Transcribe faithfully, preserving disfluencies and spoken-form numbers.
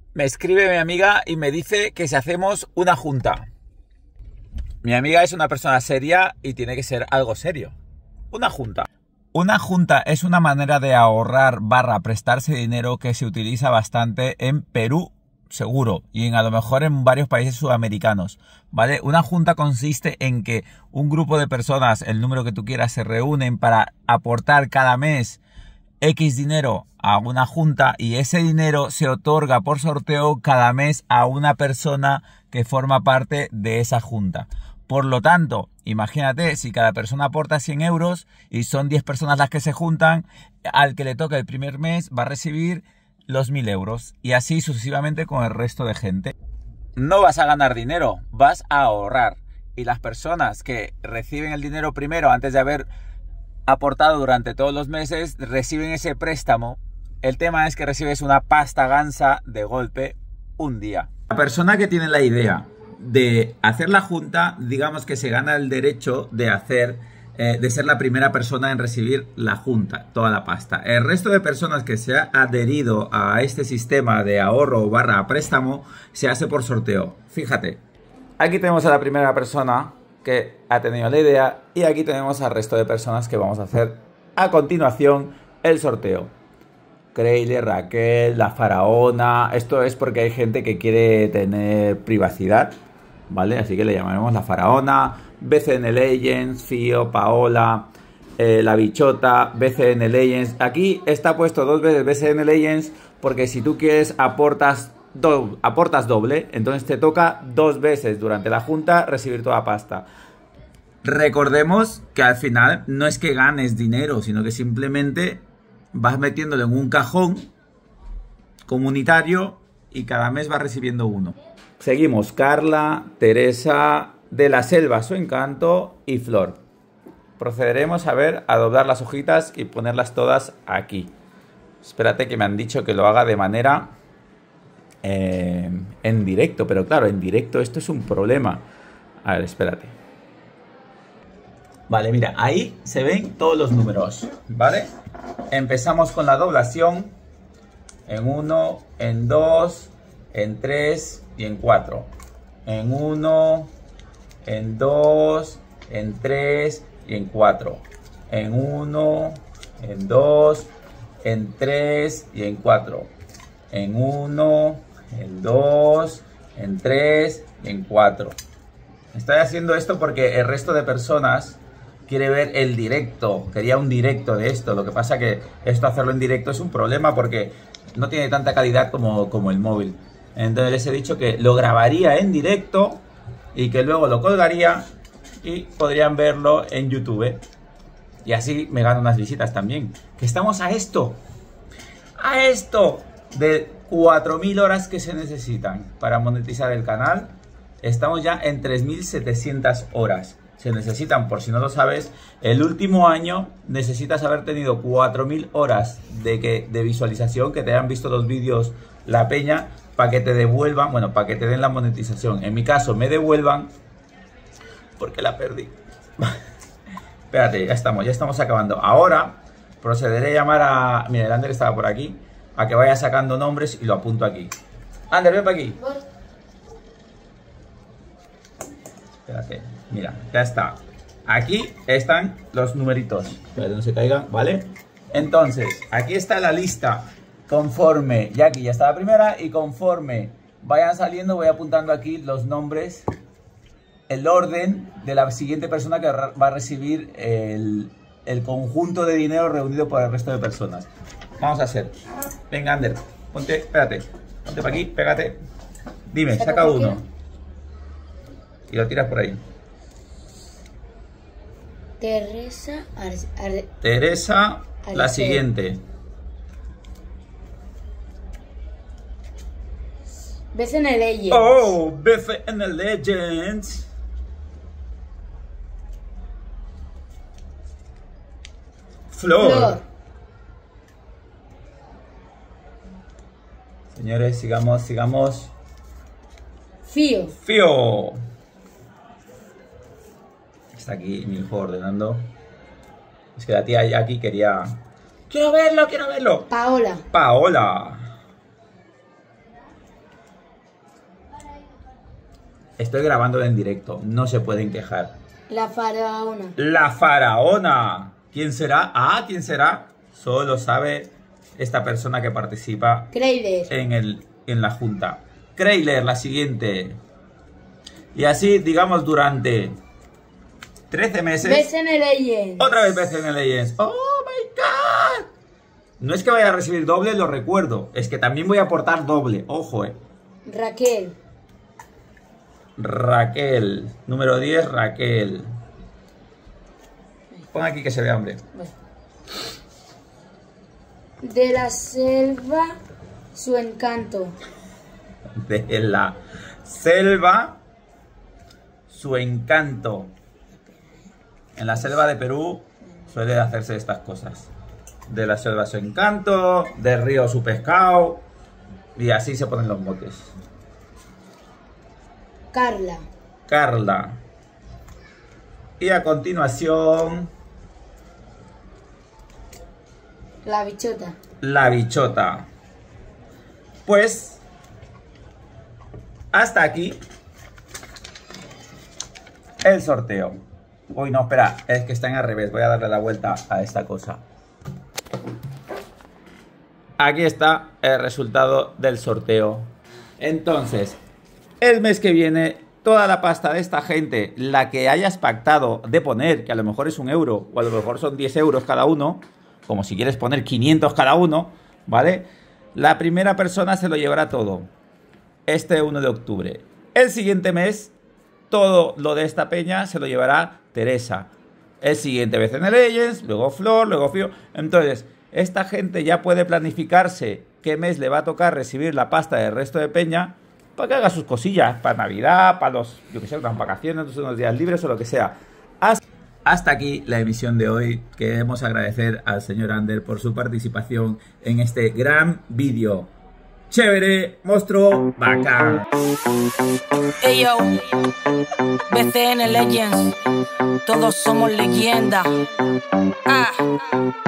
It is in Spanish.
Me escribe mi amiga y me dice que si hacemos una junta. Mi amiga es una persona seria y tiene que ser algo serio. Una junta. Una junta es una manera de ahorrar barra prestarse dinero que se utiliza bastante en Perú, seguro, y en a lo mejor en varios países sudamericanos, ¿vale? Una junta consiste en que un grupo de personas, el número que tú quieras, se reúnen para aportar cada mes X dinero a una junta y ese dinero se otorga por sorteo cada mes a una persona que forma parte de esa junta. Por lo tanto, imagínate, si cada persona aporta cien euros y son diez personas las que se juntan, al que le toque el primer mes va a recibir los mil euros y así sucesivamente con el resto de gente. No vas a ganar dinero, vas a ahorrar. Y las personas que reciben el dinero primero antes de haber aportado durante todos los meses, reciben ese préstamo. El tema es que recibes una pasta gansa de golpe un día. La persona que tiene la idea de hacer la junta, digamos que se gana el derecho de hacer, eh, de ser la primera persona en recibir la junta, toda la pasta. El resto de personas que se ha adherido a este sistema de ahorro barra préstamo se hace por sorteo. Fíjate, aquí tenemos a la primera persona que ha tenido la idea y aquí tenemos al resto de personas que vamos a hacer a continuación el sorteo. Creile, Raquel, la faraona. Esto es porque hay gente que quiere tener privacidad, ¿vale? Así que le llamaremos la faraona. B C N Legends, Fío, Paola, eh, la bichota, B C N Legends. Aquí está puesto dos veces B C N Legends porque si tú quieres aportas Do, aportas doble, entonces te toca dos veces durante la junta recibir toda pasta. Recordemos que al final no es que ganes dinero, sino que simplemente vas metiéndolo en un cajón comunitario y cada mes vas recibiendo uno. Seguimos, Carla, Teresa, de la Selva, su encanto y Flor. Procederemos a ver a doblar las hojitas y ponerlas todas aquí. Espérate que me han dicho que lo haga de manera Eh, en directo, pero claro, en directo esto es un problema. A ver, espérate. Vale, mira, ahí se ven todos los números, ¿vale? Empezamos con la doblación en uno, en dos, en tres y en cuatro. En uno, en dos, en tres y en cuatro. En uno, en dos, en tres y en cuatro. En uno, en dos, en tres y en cuatro. Estoy haciendo esto porque el resto de personas quiere ver el directo. Quería un directo de esto. Lo que pasa que esto hacerlo en directo es un problema porque no tiene tanta calidad como, como el móvil. Entonces les he dicho que lo grabaría en directo y que luego lo colgaría y podrían verlo en YouTube. Y así me gano unas visitas también. Que estamos a esto. A esto. De cuatro mil horas que se necesitan para monetizar el canal, estamos ya en tres mil setecientas horas. Se necesitan, por si no lo sabes, el último año necesitas haber tenido cuatro mil horas de, que, de visualización, que te hayan visto los vídeos la peña, para que te devuelvan, bueno, para que te den la monetización. En mi caso, me devuelvan porque la perdí. Espérate, ya estamos, ya estamos acabando. Ahora procederé a llamar a... Mira, el Ander estaba por aquí. A que vaya sacando nombres y lo apunto aquí. Ander, ven para aquí. Espérate, mira, ya está. Aquí están los numeritos. Espérate, no se caigan, ¿vale? Entonces, aquí está la lista. Conforme, ya aquí ya está la primera. Y conforme vayan saliendo, voy apuntando aquí los nombres, el orden de la siguiente persona que va a recibir el, el conjunto de dinero reunido por el resto de personas. Vamos a hacer. Venga, Ander, ponte, espérate. Ponte para aquí, pégate. Dime, saca uno. Y lo tiras por ahí. Teresa. Ar Ar Teresa, Arce. La siguiente. B C N Legends. Oh, B C N Legends. Flor. Flor. Señores, sigamos, sigamos. Fío. Fío. Está aquí mi hijo ordenando. Es que la tía aquí quería... ¡Quiero verlo, quiero verlo! Paola. Paola. Estoy grabándolo en directo, no se pueden quejar. La faraona. La faraona. ¿Quién será? Ah, ¿quién será? Solo sabe esta persona que participa Creiler. en, el, en la junta. Creiler, la siguiente. Y así, digamos, durante trece meses. B C N Legends. Otra vez B C N Legends. ¡Oh, my God! No es que vaya a recibir doble, lo recuerdo. Es que también voy a aportar doble. Ojo, eh. Raquel. Raquel. Número diez, Raquel. Pon aquí que se vea, hombre. Bueno. De la selva, su encanto. De la selva, su encanto. En la selva de Perú suele hacerse estas cosas. De la selva su encanto, del río su pescado. Y así se ponen los motes. Carla. Carla. Y a continuación, La bichota. la bichota. Pues, hasta aquí el sorteo. Uy, no, espera, es que están al revés. Voy a darle la vuelta a esta cosa. Aquí está el resultado del sorteo. Entonces, el mes que viene, toda la pasta de esta gente, la que hayas pactado de poner, que a lo mejor es un euro o a lo mejor son diez euros cada uno, como si quieres poner quinientos cada uno, ¿vale? La primera persona se lo llevará todo. Este uno de octubre. El siguiente mes, todo lo de esta peña se lo llevará Teresa. El siguiente B C N Legends, luego Flor, luego Fío. Entonces, esta gente ya puede planificarse qué mes le va a tocar recibir la pasta del resto de peña para que haga sus cosillas, para Navidad, para los, yo que sé, unas vacaciones, unos días libres o lo que sea. Hasta, hasta aquí la emisión de hoy. Queremos agradecer al señor Ander por su participación en este gran vídeo. Chévere, monstruo, bacán. Hey yo, B C N Legends, todos somos leyendas. Ah.